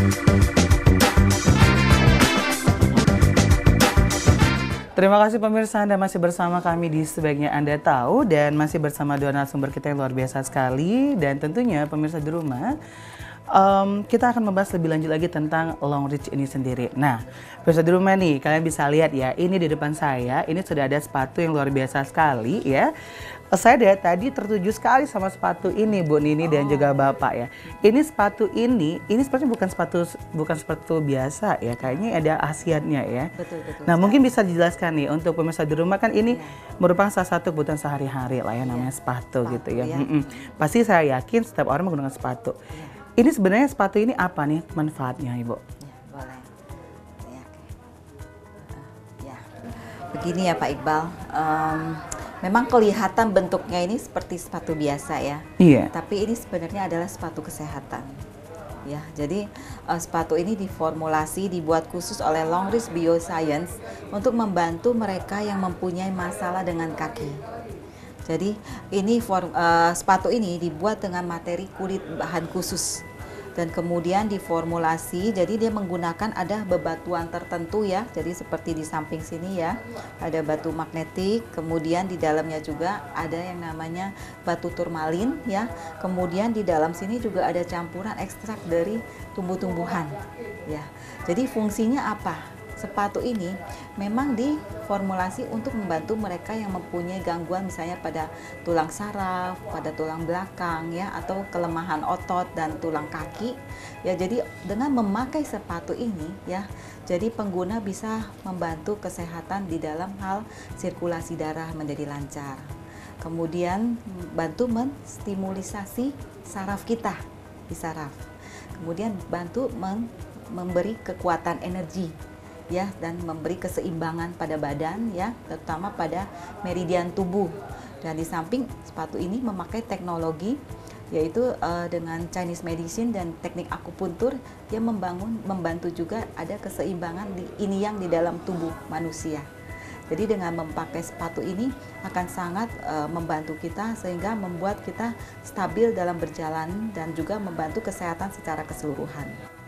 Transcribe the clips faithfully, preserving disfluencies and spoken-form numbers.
Terima kasih pemirsa, Anda masih bersama kami di Sebaiknya Anda Tahu dan masih bersama dua narasumber kita yang luar biasa sekali. Dan tentunya pemirsa di rumah, um, kita akan membahas lebih lanjut lagi tentang Longreach ini sendiri. Nah, pemirsa di rumah nih, kalian bisa lihat ya, ini di depan saya, ini sudah ada sepatu yang luar biasa sekali ya. Saya dari tadi tertuju sekali sama sepatu ini, Bu Nini dan juga Bapak ya. Ini sepatu ini, ini sepertinya bukan sepatu bukan sepatu biasa ya, kayaknya ada khasiatnya ya. Betul, betul. Nah, mungkin bisa dijelaskan nih untuk pemirsa di rumah, kan ini ya, merupakan salah satu kebutuhan sehari-hari lah ya, namanya ya, sepatu, sepatu gitu ya. ya. Mm -mm. Pasti saya yakin setiap orang menggunakan sepatu. Ya. Ini sebenarnya sepatu ini apa nih manfaatnya, Ibu? Ya, boleh. Ya, ya. Begini ya Pak Iqbal. Um, Memang kelihatan bentuknya ini seperti sepatu biasa ya, iya. Tapi ini sebenarnya adalah sepatu kesehatan, ya. Jadi uh, sepatu ini diformulasi, dibuat khusus oleh Longreach Bioscience untuk membantu mereka yang mempunyai masalah dengan kaki. Jadi ini form, uh, sepatu ini dibuat dengan materi kulit bahan khusus. Dan kemudian diformulasi, jadi dia menggunakan ada bebatuan tertentu ya, jadi seperti di samping sini ya, ada batu magnetik, kemudian di dalamnya juga ada yang namanya batu turmalin ya, kemudian di dalam sini juga ada campuran ekstrak dari tumbuh-tumbuhan ya. Jadi fungsinya apa? Sepatu ini memang diformulasi untuk membantu mereka yang mempunyai gangguan misalnya pada tulang saraf, pada tulang belakang ya, atau kelemahan otot dan tulang kaki ya. Jadi dengan memakai sepatu ini ya, jadi pengguna bisa membantu kesehatan di dalam hal sirkulasi darah menjadi lancar. Kemudian bantu menstimulisasi saraf kita di saraf. Kemudian bantu memberi kekuatan energi ya, dan memberi keseimbangan pada badan ya, terutama pada meridian tubuh. Dan di samping sepatu ini memakai teknologi yaitu uh, dengan Chinese medicine dan teknik akupuntur, dia membangun membantu juga ada keseimbangan di ini yang di dalam tubuh manusia. Jadi dengan memakai sepatu ini akan sangat uh, membantu kita sehingga membuat kita stabil dalam berjalan dan juga membantu kesehatan secara keseluruhan.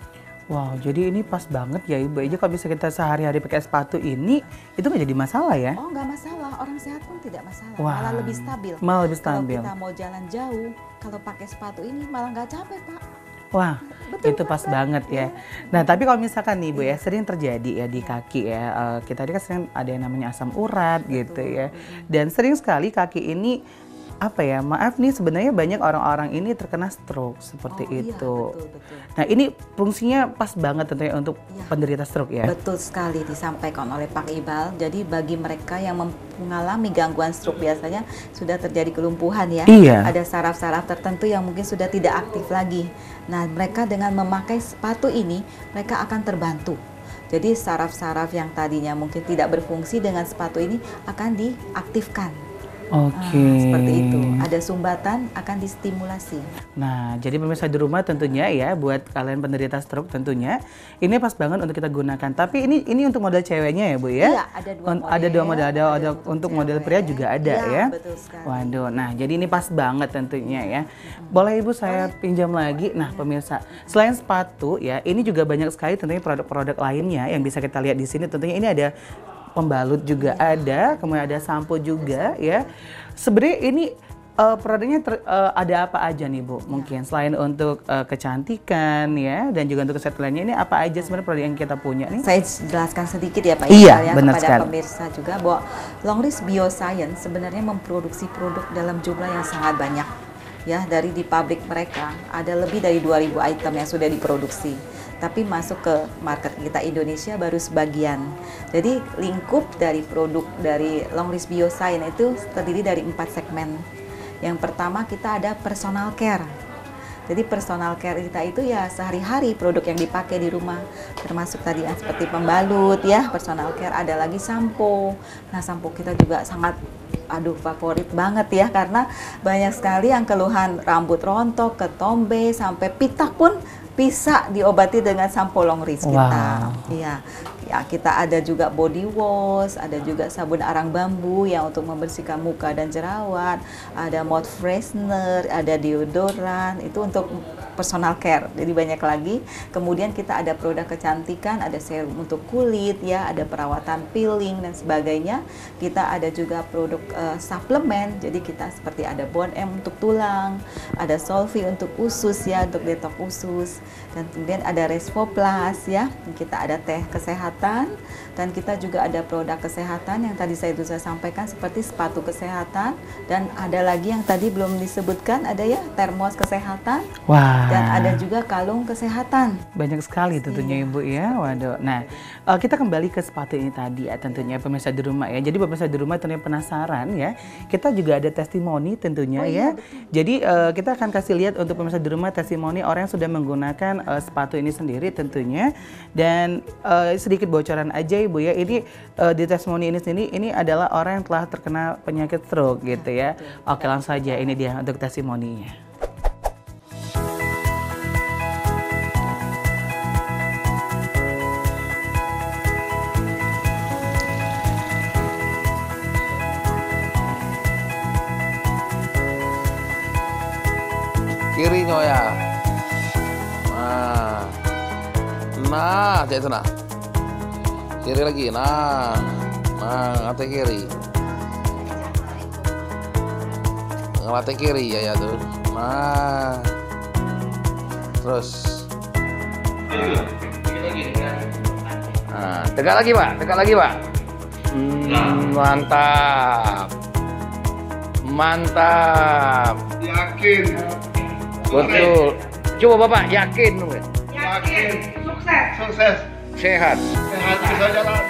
Wow, jadi ini pas banget ya Ibu. Aja kalau bisa kita sehari-hari pakai sepatu ini, itu nggak jadi masalah ya? Oh, nggak masalah. Orang sehat pun tidak masalah. Wah, malah lebih stabil. Malah lebih stabil. Kalau kita mau jalan jauh, kalau pakai sepatu ini malah nggak capek, Pak. Wah, betul, itu pas kan? Banget ya. Nah, tapi kalau misalkan nih Ibu ya, sering terjadi ya di kaki ya. Uh, kita tadi kan sering ada yang namanya asam urat gitu ya. Dan sering sekali kaki ini apa ya, maaf nih sebenarnya banyak orang-orang ini terkena stroke seperti oh, itu. Iya, betul, betul. Nah ini fungsinya pas banget tentunya untuk ya, penderita stroke ya. Betul sekali disampaikan oleh Pak Iqbal. Jadi bagi mereka yang mengalami gangguan stroke biasanya sudah terjadi kelumpuhan ya. Iya. Ada saraf-saraf tertentu yang mungkin sudah tidak aktif lagi. Nah mereka dengan memakai sepatu ini mereka akan terbantu. Jadi saraf-saraf yang tadinya mungkin tidak berfungsi dengan sepatu ini akan diaktifkan. Oke. Okay. Ah, seperti itu. Ada sumbatan akan distimulasi. Nah, jadi pemirsa di rumah tentunya ya, buat kalian penderita stroke tentunya ini pas banget untuk kita gunakan. Tapi ini ini untuk model ceweknya ya, Bu ya? Iya, ada dua model. Ada dua model, ada, ada, ada untuk cewek. Model pria juga ada ya. Ya, betul sekali. Waduh, nah jadi ini pas banget tentunya ya. Boleh Ibu saya Boleh. pinjam lagi? Nah, pemirsa, selain sepatu ya, ini juga banyak sekali tentunya produk-produk lainnya yang bisa kita lihat di sini. Tentunya ini ada pembalut juga ya, ada, kemudian ada sampo juga ya. Sebenarnya ini uh, produknya ter, uh, ada apa aja nih Bu? Mungkin selain untuk uh, kecantikan ya dan juga untuk kesehatan lainnya, ini apa aja sebenarnya produk yang kita punya nih? Saya jelaskan sedikit ya Pak Iya, ya, benar kepada sekali. Pemirsa juga bahwa Longreach Bioscience sebenarnya memproduksi produk dalam jumlah yang sangat banyak. Ya, dari di pabrik mereka ada lebih dari dua ribu item yang sudah diproduksi. Tapi masuk ke market kita Indonesia baru sebagian. Jadi lingkup dari produk dari Longreach Bioscience itu terdiri dari empat segmen. Yang pertama kita ada personal care. Jadi personal care kita itu ya sehari-hari produk yang dipakai di rumah, termasuk tadi yang seperti pembalut ya, personal care, ada lagi sampo. Nah sampo kita juga sangat aduh favorit banget ya, karena banyak sekali yang keluhan rambut rontok, ketombe, sampai pitak pun bisa diobati dengan sampo Longreach kita. Wow. Iya. Ya, kita ada juga body wash, ada juga sabun arang bambu yang untuk membersihkan muka dan jerawat, ada mouth freshener, ada deodoran, itu untuk personal care. Jadi banyak lagi. Kemudian kita ada produk kecantikan, ada serum untuk kulit, ya, ada perawatan peeling dan sebagainya. Kita ada juga produk uh, suplemen. Jadi kita seperti ada Bond M untuk tulang, ada Solvi untuk usus, ya, untuk detox usus, dan kemudian ada Respo Plus, ya. Kita ada teh kesehatan, dan kita juga ada produk kesehatan yang tadi saya sudah sampaikan seperti sepatu kesehatan, dan ada lagi yang tadi belum disebutkan, ada ya termos kesehatan. Wah. Dan ada juga kalung kesehatan. Banyak sekali tentunya Iya. Ibu ya. Waduh. Nah, uh, kita kembali ke sepatu ini tadi ya tentunya pemirsa di rumah ya. Jadi pemirsa di rumah tentunya penasaran ya. Kita juga ada testimoni tentunya Oh, ya. iya, betul. Jadi uh, kita akan kasih lihat untuk pemirsa di rumah testimoni orang yang sudah menggunakan uh, sepatu ini sendiri tentunya. Dan uh, sedikit bocoran aja Ibu ya. Ini uh, di testimoni ini sendiri ini adalah orang yang telah terkena penyakit stroke gitu ya. Oke, langsung saja ini dia untuk testimoninya. Kirinya ya. Nah, nah, cek itu nah. Kiri lagi, nah, nah, ngate kiri. Ngate kiri ya ya tuh. Nah, terus. Nah, tegak lagi Pak, tegak lagi Pak. Hmm, mantap, mantap. Yakin. Betul. Coba Bapak yakin, Yakin. Sukses. Sukses. sehat. Sehat bisa jalan.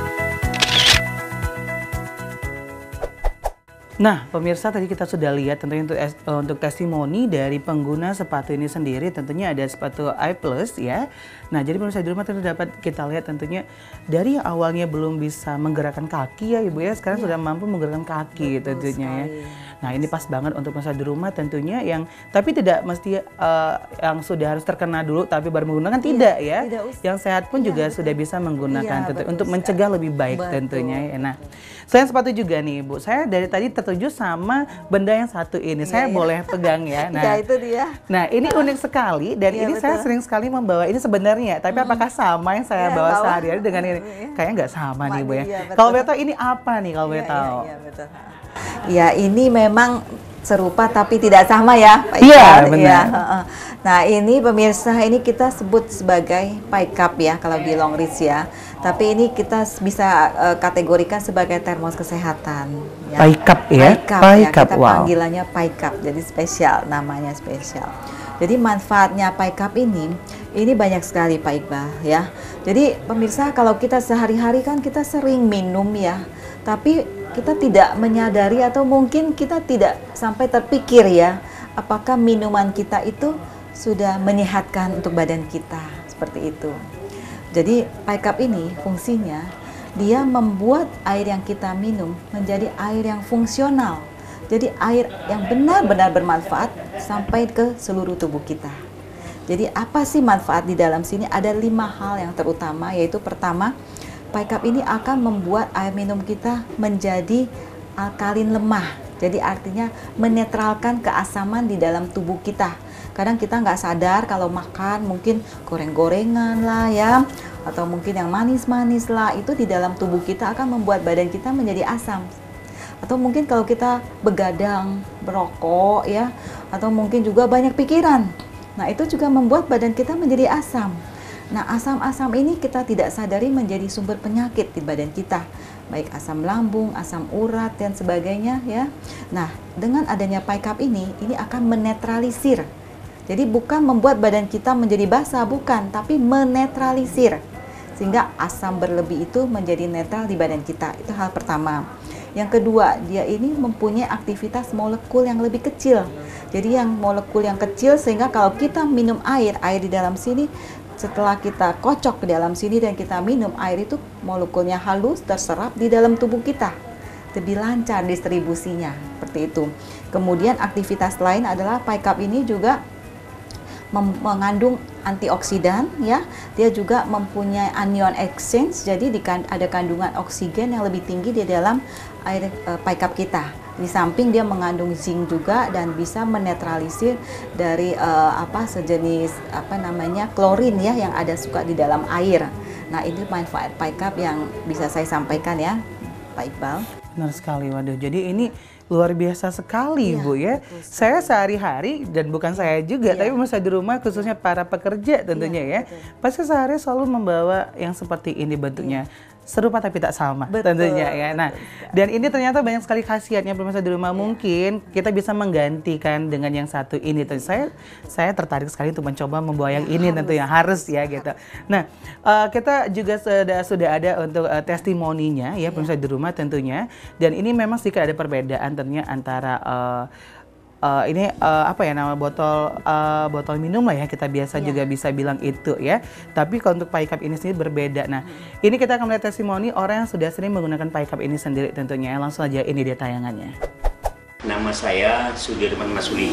Nah, pemirsa tadi kita sudah lihat tentunya untuk, untuk testimoni dari pengguna sepatu ini sendiri, tentunya ada sepatu I Plus ya. Nah, jadi pemirsa di rumah tentu dapat kita lihat tentunya dari yang awalnya belum bisa menggerakkan kaki ya Ibu ya, sekarang ya, sudah mampu menggerakkan kaki. Betul tentunya sekali. Ya. Nah, ini pas banget untuk pemirsa di rumah tentunya yang tapi tidak mesti uh, yang sudah harus terkena dulu tapi baru menggunakan, tidak ya. Tidak yang sehat pun ya, juga betul, sudah bisa menggunakan ya, tentu, untuk sekali. Mencegah lebih baik betul. Tentunya ya. Nah, selain sepatu juga nih Ibu, saya dari tadi tertuju sama benda yang satu ini. Ya, saya ya. Boleh pegang ya. Nah, ya, itu dia. Nah, ini unik sekali dan ya, ini betul. Saya sering sekali membawa ini sebenarnya. Tapi hmm. apakah sama yang saya ya, bawa sehari-hari dengan ini? Ya. Kayaknya nggak sama Mani, nih Bu ya. Ya kalau betul ini apa nih kalau boleh ya, tahu? Ya, ya, betul. Ya, ini memang serupa tapi tidak sama ya, Pak Iya, benar. Ya. Nah, ini pemirsa, ini kita sebut sebagai pie cup ya kalau di Longreach ya. Tapi ini kita bisa uh, kategorikan sebagai termos kesehatan. Ya. Pie cup ya? Pie cup, pie ya. Cup. Kita Wow. panggilannya pie cup, jadi spesial, namanya spesial. Jadi manfaatnya pie cup ini, ini banyak sekali Pak Iqbal ya. Jadi pemirsa, kalau kita sehari-hari kan kita sering minum ya, tapi kita tidak menyadari atau mungkin kita tidak sampai terpikir ya, apakah minuman kita itu sudah menyehatkan untuk badan kita, seperti itu. Jadi pie cup ini fungsinya, dia membuat air yang kita minum menjadi air yang fungsional. Jadi air yang benar-benar bermanfaat sampai ke seluruh tubuh kita. Jadi apa sih manfaat di dalam sini? Ada lima hal yang terutama, yaitu pertama, pie cup ini akan membuat air minum kita menjadi alkalin lemah. Jadi artinya menetralkan keasaman di dalam tubuh kita. Kadang kita nggak sadar kalau makan mungkin goreng-gorengan lah ya, atau mungkin yang manis-manis lah, itu di dalam tubuh kita akan membuat badan kita menjadi asam. Atau mungkin kalau kita begadang, berokok ya, atau mungkin juga banyak pikiran. Nah, itu juga membuat badan kita menjadi asam. Nah, asam-asam ini kita tidak sadari menjadi sumber penyakit di badan kita, baik asam lambung, asam urat dan sebagainya ya. Nah, dengan adanya pie cup ini, ini akan menetralisir. Jadi bukan membuat badan kita menjadi basah, bukan, tapi menetralisir. Sehingga asam berlebih itu menjadi netral di badan kita. Itu hal pertama. Yang kedua, dia ini mempunyai aktivitas molekul yang lebih kecil. Jadi yang molekul yang kecil sehingga kalau kita minum air, air di dalam sini, setelah kita kocok ke dalam sini dan kita minum, air itu molekulnya halus, terserap di dalam tubuh kita. Lebih lancar distribusinya, seperti itu. Kemudian aktivitas lain adalah pie cup ini juga mengandung antioksidan ya. Dia juga mempunyai anion exchange, jadi ada kandungan oksigen yang lebih tinggi di dalam air uh, pie cup kita. Di samping dia mengandung zinc juga dan bisa menetralisir dari uh, apa sejenis apa namanya klorin ya yang ada suka di dalam air. Nah, ini manfaat pie cup yang bisa saya sampaikan ya, Pak Iqbal. Benar sekali, waduh. Jadi ini luar biasa sekali, ya, Bu ya. Saya sehari-hari, dan bukan saya juga, ya, tapi pemirsa di rumah khususnya para pekerja tentunya ya, ya pasti sehari selalu membawa yang seperti ini bentuknya. Ya. Serupa tapi tak sama, betul, tentunya ya. Nah, betul, dan ini ternyata banyak sekali khasiatnya pemirsa di rumah. Ya. Mungkin kita bisa menggantikan dengan yang satu ini. Tentu saya saya tertarik sekali untuk mencoba membawa yang ya, ini, harus, tentunya harus ya harus. Gitu. Nah, uh, kita juga sudah sudah ada untuk uh, testimoninya ya, ya pemirsa di rumah tentunya. Dan ini memang sedikit ada perbedaan tentunya antara uh, Uh, ini uh, apa ya nama botol uh, botol minum lah ya, kita biasa yeah. juga bisa bilang itu ya. Tapi kalau untuk pie cup ini sendiri berbeda. Nah, hmm. ini kita akan melihat testimoni orang yang sudah sering menggunakan pie cup ini sendiri tentunya. Langsung aja, ini dia tayangannya. Nama saya Sudirman Masuli.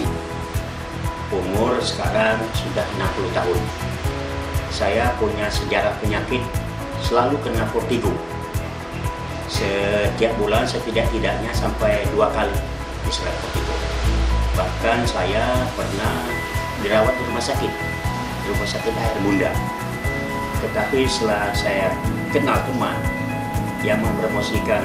Umur sekarang sudah enam puluh tahun. Saya punya sejarah penyakit, selalu kena vertigo. Setiap bulan setidak-tidaknya sampai dua kali diserang vertigo. Bahkan saya pernah dirawat di rumah sakit, di rumah sakit Air Bunda. Tetapi setelah saya kenal teman yang mempromosikan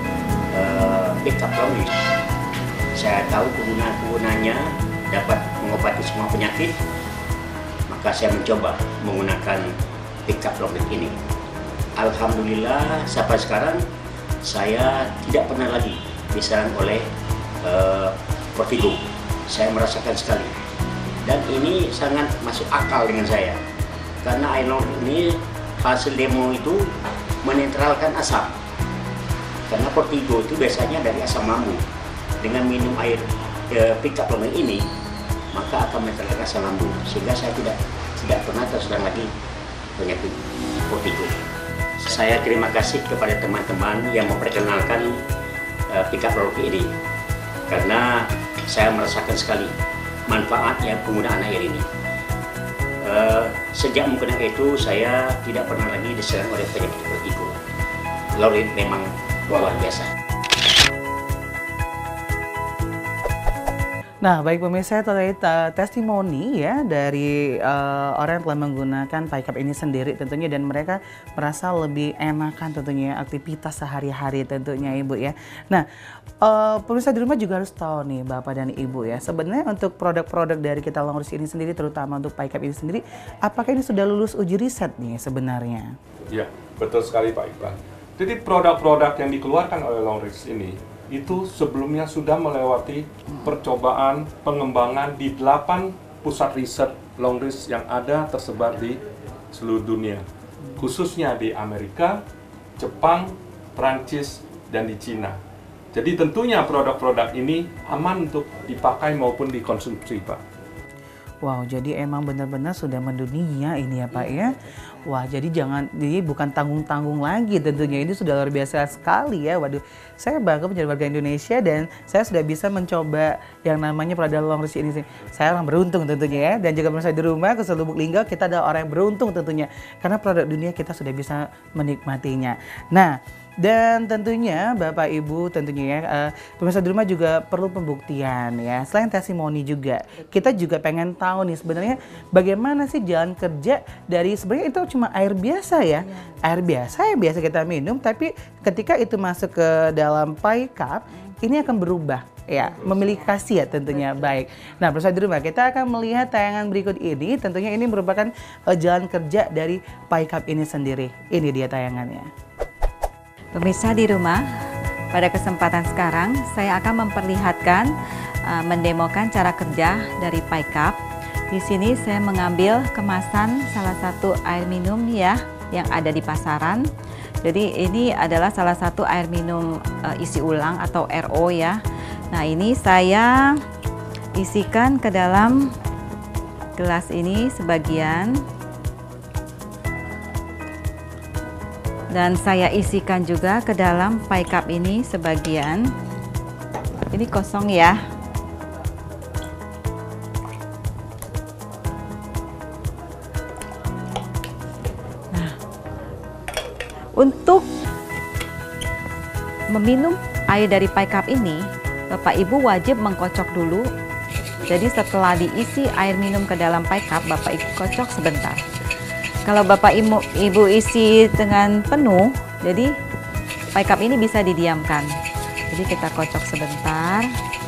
uh, pick up Longris, saya tahu kegunaan-kegunaannya dapat mengobati semua penyakit, maka saya mencoba menggunakan pick up Longris ini. Alhamdulillah sampai sekarang saya tidak pernah lagi diserang oleh uh, vertigo. Saya merasakan sekali, dan ini sangat masuk akal dengan saya karena air Longris ini hasil demo itu menetralkan asam, karena vertigo itu biasanya dari asam lambung. Dengan minum air e, pick up Longris ini maka akan menetralkan asam lambung, sehingga saya tidak tidak pernah terserang lagi penyakit vertigo. Saya terima kasih kepada teman-teman yang memperkenalkan e, pick up Longris ini, karena saya merasakan sekali manfaatnya penggunaan air ini. Uh, sejak menggunakan itu, saya tidak pernah lagi diserang oleh penyakit vertigo. Longris memang luar biasa. Nah, baik pemirsa, terkait uh, testimoni ya dari uh, orang yang telah menggunakan pie cup ini sendiri tentunya, dan mereka merasa lebih enakan tentunya aktivitas sehari-hari tentunya Ibu ya. Nah, uh, pemirsa di rumah juga harus tahu nih Bapak dan Ibu ya, sebenarnya untuk produk-produk dari kita Longris ini sendiri, terutama untuk pie cup ini sendiri, apakah ini sudah lulus uji riset nih sebenarnya? Ya, betul sekali Pak Iqbal. Jadi produk-produk yang dikeluarkan oleh Longris ini itu sebelumnya sudah melewati percobaan pengembangan di delapan pusat riset Longris yang ada tersebar di seluruh dunia, khususnya di Amerika, Jepang, Prancis, dan di Cina. Jadi tentunya produk-produk ini aman untuk dipakai maupun dikonsumsi, Pak. Wow, jadi emang benar-benar sudah mendunia ini ya Pak ya. Wah, jadi jangan, ini bukan tanggung-tanggung lagi tentunya, ini sudah luar biasa sekali ya. Waduh, saya bangga menjadi warga Indonesia dan saya sudah bisa mencoba yang namanya produk Longris ini. Saya orang beruntung tentunya ya, dan juga pemirsa di rumah ke Lubuk Linggau, kita adalah orang yang beruntung tentunya karena produk dunia kita sudah bisa menikmatinya. Nah, dan tentunya Bapak Ibu tentunya ya, uh, pemirsa di rumah juga perlu pembuktian ya. Selain testimoni juga, kita juga pengen tahu nih sebenarnya bagaimana sih jalan kerja dari sebenarnya itu cuma air biasa ya, ya. Air biasa yang biasa kita minum, tapi ketika itu masuk ke dalam pie cup, ini akan berubah ya, memiliki khasiat tentunya. Betul. Baik. Nah, pemirsa di rumah, kita akan melihat tayangan berikut ini. Tentunya ini merupakan uh, jalan kerja dari pie cup ini sendiri. Ini dia tayangannya. Pemirsa di rumah, pada kesempatan sekarang saya akan memperlihatkan, uh, mendemokan cara kerja dari pie cup. Di sini saya mengambil kemasan salah satu air minum ya yang ada di pasaran. Jadi ini adalah salah satu air minum uh, isi ulang atau R O ya. Nah, ini saya isikan ke dalam gelas ini sebagian. Dan saya isikan juga ke dalam pie cup ini sebagian. Ini kosong ya. Untuk meminum air dari pie cup ini, Bapak Ibu wajib mengkocok dulu. Jadi setelah diisi air minum ke dalam pie cup, Bapak Ibu kocok sebentar. Kalau Bapak Ibu, Ibu isi dengan penuh, jadi pie cup ini bisa didiamkan. Jadi kita kocok sebentar.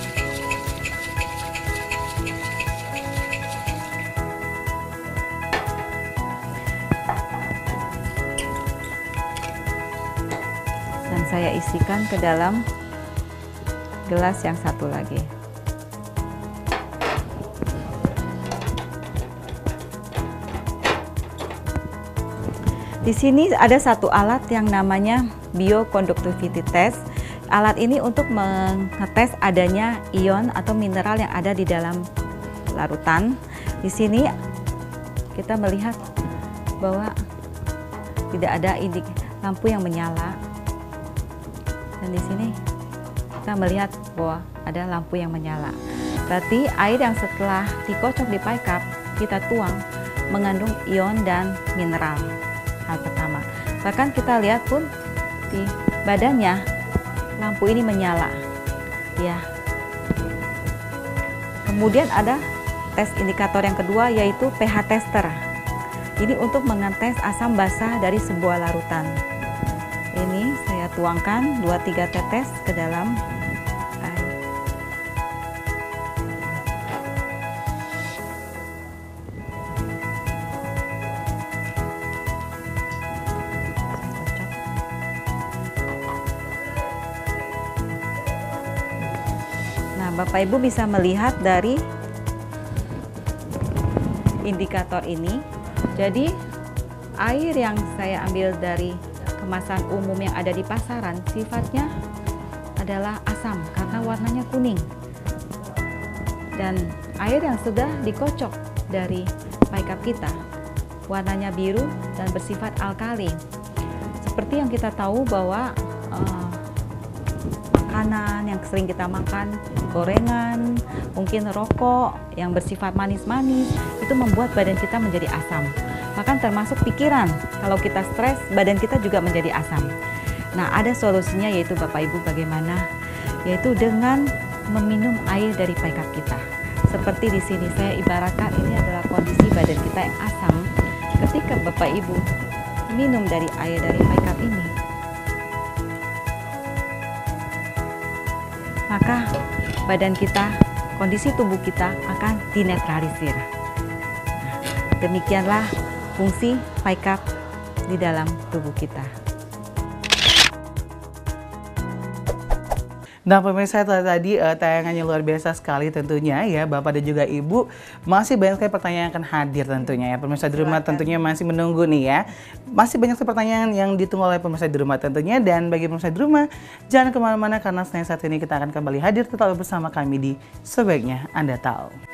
Dan saya isikan ke dalam gelas yang satu lagi. Di sini ada satu alat yang namanya bioconductivity test. Alat ini untuk mengetes adanya ion atau mineral yang ada di dalam larutan. Di sini kita melihat bahwa tidak ada indik lampu yang menyala. Dan di sini kita melihat bahwa ada lampu yang menyala. Berarti air yang setelah dikocok di pie cup kita tuang mengandung ion dan mineral. Hal pertama, bahkan kita lihat pun di badannya lampu ini menyala, ya. Kemudian ada tes indikator yang kedua yaitu pH tester. Ini untuk mengetes asam basa dari sebuah larutan. Ini saya tuangkan dua tiga tetes ke dalam air. Bapak Ibu bisa melihat dari indikator ini. Jadi air yang saya ambil dari kemasan umum yang ada di pasaran sifatnya adalah asam karena warnanya kuning. Dan air yang sudah dikocok dari pie cup kita warnanya biru dan bersifat alkali. Seperti yang kita tahu bahwa uh, makanan yang sering kita makan, gorengan, mungkin rokok yang bersifat manis-manis, itu membuat badan kita menjadi asam. Bahkan termasuk pikiran, kalau kita stres, badan kita juga menjadi asam. Nah, ada solusinya yaitu Bapak Ibu bagaimana? Yaitu dengan meminum air dari pie cup kita. Seperti di sini saya ibaratkan ini adalah kondisi badan kita yang asam. Ketika Bapak Ibu minum dari air dari pie cup ini, maka badan kita, kondisi tubuh kita akan dinetralisir. Demikianlah fungsi pie cup di dalam tubuh kita. Nah pemirsa, tadi uh, tayangannya luar biasa sekali tentunya ya Bapak dan juga Ibu. Masih banyak sekali pertanyaan yang akan hadir tentunya ya. Pemirsa di rumah tentunya masih menunggu nih ya. Masih banyak sekali pertanyaan yang ditunggu oleh pemirsa di rumah tentunya. Dan bagi pemirsa di rumah, jangan kemana-mana karena setelah saat ini kita akan kembali hadir tetap bersama kami di Sebaiknya Anda Tahu.